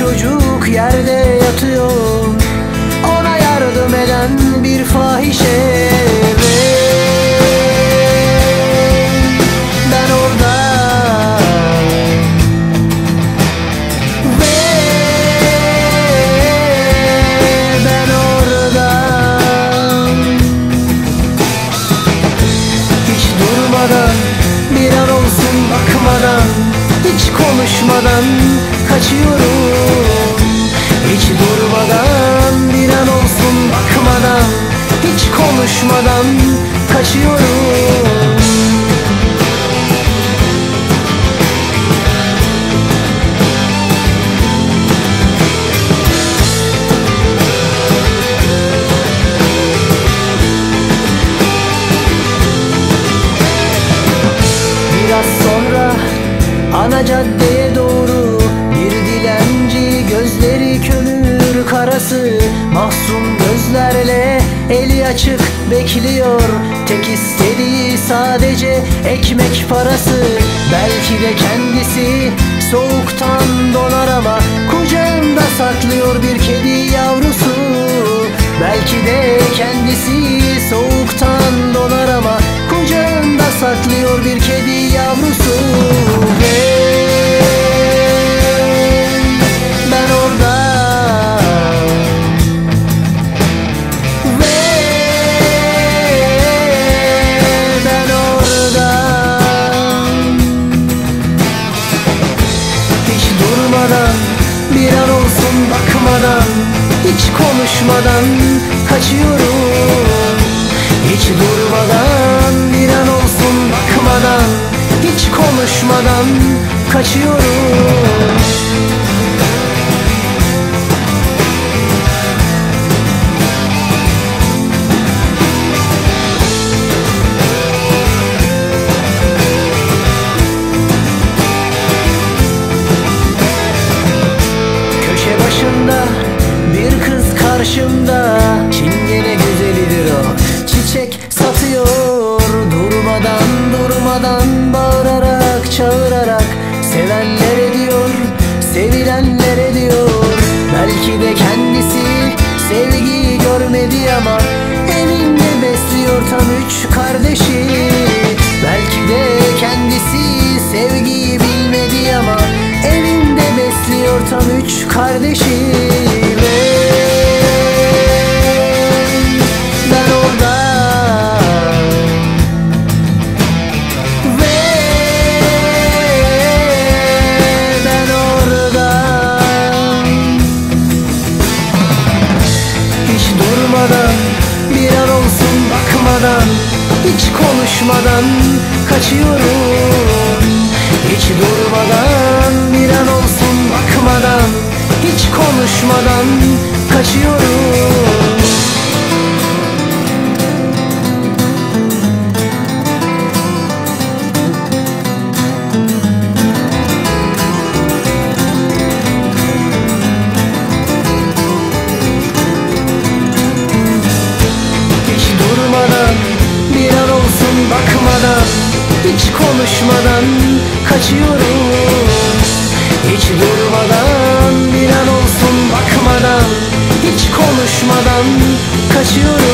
çocuk yerde yatıyor, ona yardım eden bir fahişe. Ben orada, ben orada. Hiç durmadan, bir an olsun bakmadan, hiç konuşmadan kaçıyorum. Hiç durmadan, bir an olsun bakmadan, hiç konuşmadan kaçıyorum. Biraz sonra ana caddeye doğru bir dilenci, gözleri kömür karası, mahzun gözlerle eli açık bekliyor. Tek istediği sadece ekmek parası. Belki de kendisi soğuktan donar ama kucağında saklıyor bir kedi yavrusu. Belki de kendisi soğuktan donar ama kucağında saklıyor bir kedi yavrusu. Ben orada, ben orada. Hiç durmadan, bir an olsun bakmadan, hiç konuşmadan kaçıyorum. Hiç durmadan, bir an olsun bakmadan, hiç konuşmadan kaçıyorum. Köşe başında bir kız karşımda, Çingene güzelidir o, çiçek satıyor. Durmadan bağırarak çağırarak sevenlere diyor, sevilenlere diyor. Belki de kendisi sevgiyi görmedi ama elinde besliyor tam 3 kardeşi. Belki de kendisi sevgiyi bilmedi ama elinde besliyor tam 3 kardeşi. Ben orada, ben orada. Hiç durmadan, bir an olsun bakmadan, hiç konuşmadan kaçıyorum. Hiç durmadan, bir an olsun bakmadan, hiç konuşmadan kaçıyorum. Hiç durmadan, bir an olsun bakmadan, hiç konuşmadan kaçıyorum. Hiç durmadan, bir an olsun bakmadan, hiç konuşmadan kaçıyorum.